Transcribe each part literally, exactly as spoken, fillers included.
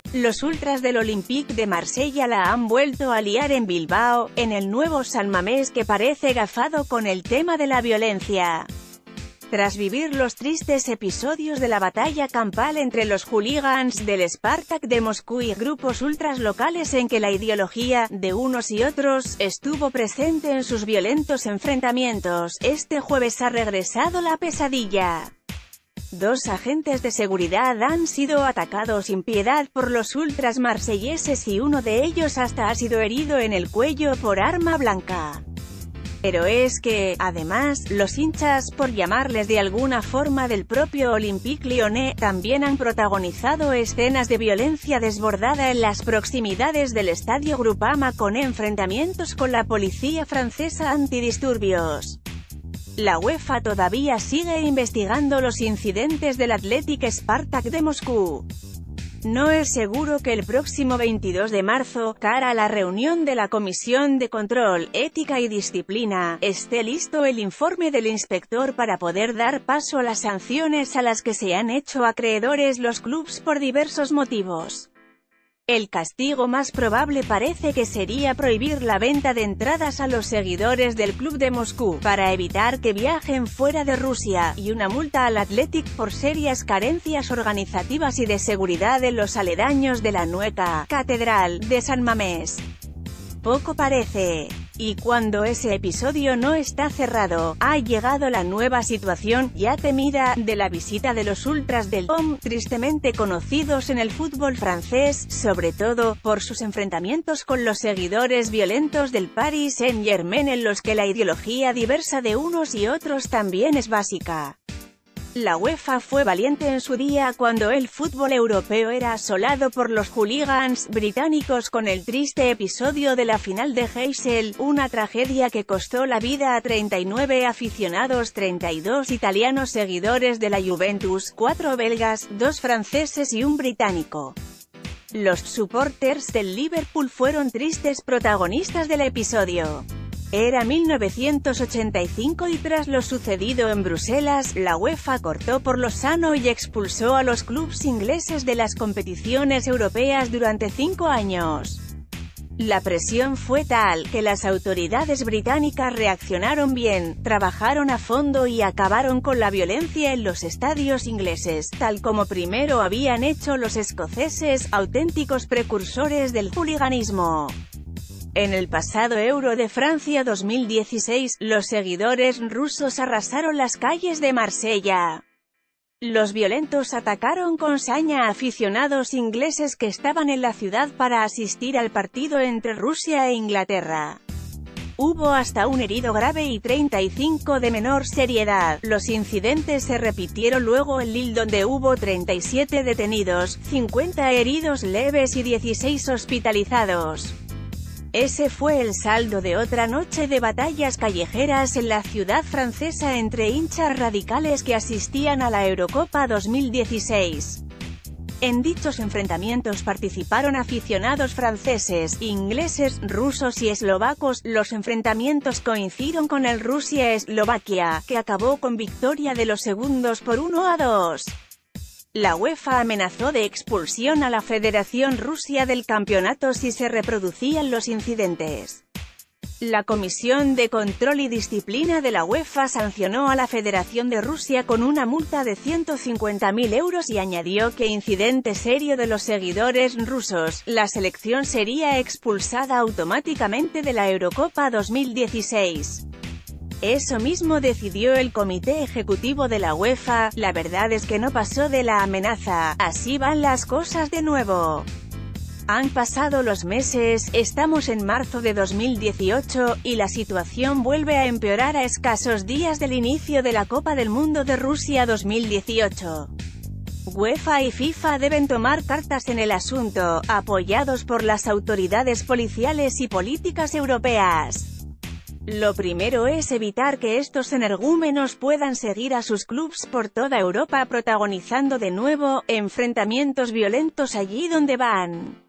Los ultras del Olympique de Marsella la han vuelto a liar en Bilbao, en el nuevo San Mamés que parece gafado con el tema de la violencia. Tras vivir los tristes episodios de la batalla campal entre los hooligans del Spartak de Moscú y grupos ultras locales en que la ideología de unos y otros estuvo presente en sus violentos enfrentamientos, este jueves ha regresado la pesadilla. Dos agentes de seguridad han sido atacados sin piedad por los ultras marselleses y uno de ellos hasta ha sido herido en el cuello por arma blanca. Pero es que, además, los hinchas, por llamarles de alguna forma del propio Olympique Lyonnais, también han protagonizado escenas de violencia desbordada en las proximidades del estadio Groupama con enfrentamientos con la policía francesa antidisturbios. La UEFA todavía sigue investigando los incidentes del Athletic Spartak de Moscú. No es seguro que el próximo veintidós de marzo, cara a la reunión de la Comisión de Control, Ética y Disciplina, esté listo el informe del inspector para poder dar paso a las sanciones a las que se han hecho acreedores los clubes por diversos motivos. El castigo más probable parece que sería prohibir la venta de entradas a los seguidores del club de Moscú, para evitar que viajen fuera de Rusia, y una multa al Athletic por serias carencias organizativas y de seguridad en los aledaños de la Nueva Catedral de San Mamés. Poco parece. Y cuando ese episodio no está cerrado, ha llegado la nueva situación, ya temida, de la visita de los ultras del P O M, tristemente conocidos en el fútbol francés, sobre todo, por sus enfrentamientos con los seguidores violentos del Paris Saint-Germain en los que la ideología diversa de unos y otros también es básica. La UEFA fue valiente en su día cuando el fútbol europeo era asolado por los hooligans británicos con el triste episodio de la final de Heysel, una tragedia que costó la vida a treinta y nueve aficionados, treinta y dos italianos seguidores de la Juventus, cuatro belgas, dos franceses y un británico. Los supporters del Liverpool fueron tristes protagonistas del episodio. Era mil novecientos ochenta y cinco y tras lo sucedido en Bruselas, la UEFA cortó por lo sano y expulsó a los clubes ingleses de las competiciones europeas durante cinco años. La presión fue tal, que las autoridades británicas reaccionaron bien, trabajaron a fondo y acabaron con la violencia en los estadios ingleses, tal como primero habían hecho los escoceses, auténticos precursores del hooliganismo. En el pasado Euro de Francia dos mil dieciséis, los seguidores rusos arrasaron las calles de Marsella. Los violentos atacaron con saña a aficionados ingleses que estaban en la ciudad para asistir al partido entre Rusia e Inglaterra. Hubo hasta un herido grave y treinta y cinco de menor seriedad. Los incidentes se repitieron luego en Lille donde hubo treinta y siete detenidos, cincuenta heridos leves y dieciséis hospitalizados. Ese fue el saldo de otra noche de batallas callejeras en la ciudad francesa entre hinchas radicales que asistían a la Eurocopa dos mil dieciséis. En dichos enfrentamientos participaron aficionados franceses, ingleses, rusos y eslovacos. Los enfrentamientos coincidieron con el Rusia-Eslovaquia, que acabó con victoria de los segundos por uno a dos. La UEFA amenazó de expulsión a la Federación Rusa del campeonato si se reproducían los incidentes. La Comisión de Control y Disciplina de la UEFA sancionó a la Federación de Rusia con una multa de ciento cincuenta mil euros y añadió que incidente serio de los seguidores rusos, la selección sería expulsada automáticamente de la Eurocopa dos mil dieciséis. Eso mismo decidió el Comité Ejecutivo de la UEFA. La verdad es que no pasó de la amenaza. Así van las cosas de nuevo. Han pasado los meses, estamos en marzo de dos mil dieciocho, y la situación vuelve a empeorar a escasos días del inicio de la Copa del Mundo de Rusia dos mil dieciocho. UEFA y FIFA deben tomar cartas en el asunto, apoyados por las autoridades policiales y políticas europeas. Lo primero es evitar que estos energúmenos puedan seguir a sus clubes por toda Europa protagonizando de nuevo enfrentamientos violentos allí donde van.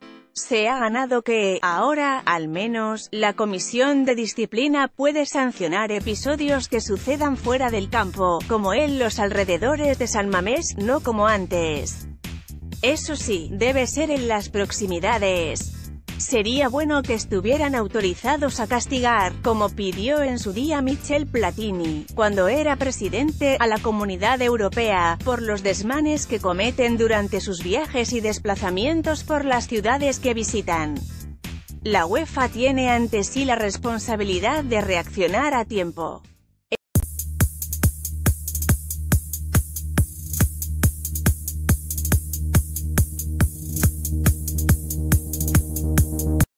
Se ha ganado que, ahora, al menos, la Comisión de Disciplina puede sancionar episodios que sucedan fuera del campo, como en los alrededores de San Mamés, no como antes. Eso sí, debe ser en las proximidades. Sería bueno que estuvieran autorizados a castigar, como pidió en su día Michel Platini, cuando era presidente, a la Comunidad Europea, por los desmanes que cometen durante sus viajes y desplazamientos por las ciudades que visitan. La UEFA tiene ante sí la responsabilidad de reaccionar a tiempo.